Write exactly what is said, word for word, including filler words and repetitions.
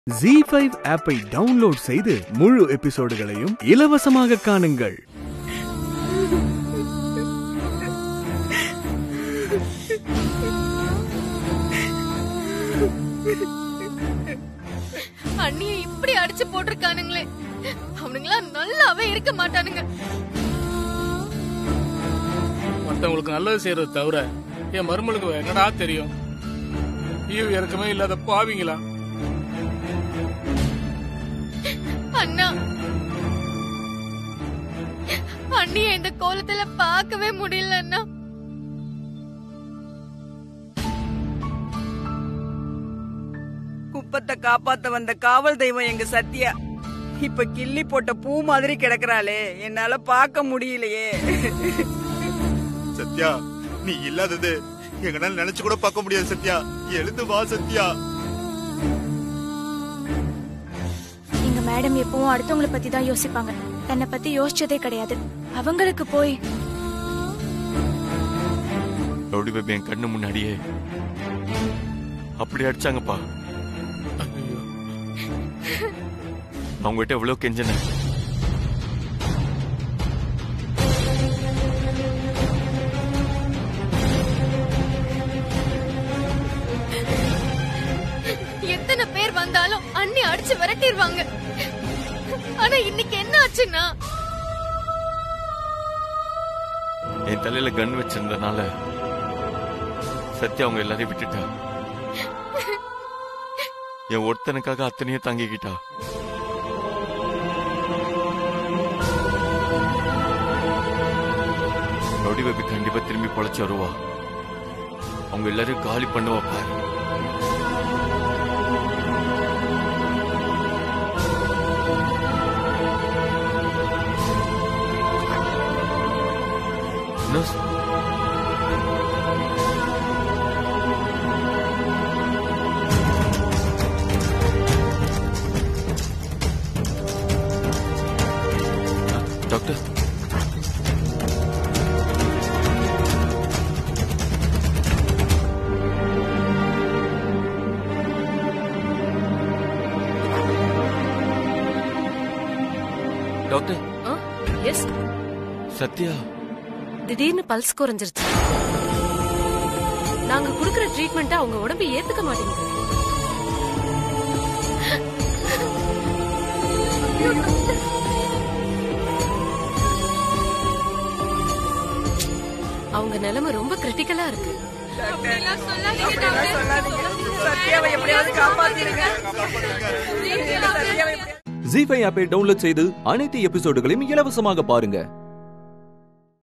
ஜீ five ஆப்பை download செய்து முழு எபிசோடுகளையும் இலவசமாக காணுங்கள். அண்ணியை இப்படி அடிச்சு போட்டிருக்கானுங்களே, அவனுங்களா நல்லாவே இருக்க மாட்டானுங்க. மத்தவங்களுக்கு நல்லது செய்யறது தவிர என் மருமலுக்கு என்னடா தெரியும்? ஈவு இறக்கமே இல்லாத பாவிங்களா. அண்ணா, அண்ணிய இந்த கோலத்துல பார்க்கவே முடியல அண்ணா. குப்பத்தை காப்பாத்த வந்த காவல் தெய்வம் எங்க சத்யா இப்ப கிள்ளி போட்ட பூ மாதிரி கிடக்குறாளே, என்னால பார்க்க முடியலையே. சத்யா, நீ இல்லாதது எங்கனால நினைச்சு கூட பார்க்க முடியாது. சத்யா, எழுந்து வா சத்யா. எங்க மேடம் எப்பவும் அடுத்தவங்களை பத்தி தான் யோசிப்பாங்க, தன்னை பத்தி யோசிச்சதே கிடையாது. அவங்களுக்கு போய் ரவுடி பேபி என் கண்ணு முன்னாடியே அப்படி அடிச்சாங்கப்பா. அவங்ககிட்ட எவ்வளவு கெஞ்சன. எத்தனை பேர் வந்தாலும் அண்ணி அடிச்சு விரட்டிடுவாங்க. ஆனா இன்னைக்கு என்ன ஆச்சுன்னா, என் தலையில கன் வச்சிருந்தனால சத்யா அவங்க எல்லாரையும் விட்டுட்டா. என் ஒருத்தனுக்காக அத்தனையும் தாங்கிக்கிட்டா. ரவுடி பேபி கண்டிப்பா திரும்பி பொழைச்சு வருவா. அவங்க எல்லாரையும் காலி பண்ணுவா பாரு. Doctor, doctor. எஸ், சத்யா திடீர்னு பல்ஸ் குறைஞ்சிருச்சு. நாங்க குடுக்கற ட்ரீட்மெண்ட் அவங்க உடம்பு ஏத்துக்க மாட்டேங்குது. அவங்க நிலைமை ரொம்ப கிரிட்டிக்கலா இருக்கு. சத்யாவை எப்படியாவது காப்பாத்திருங்க. ஜீ ஃபைவ் ஆப்பை டவுன்லோட் செய்து அனைத்து எபிசோடுகளையும் இலவசமாக பாருங்க.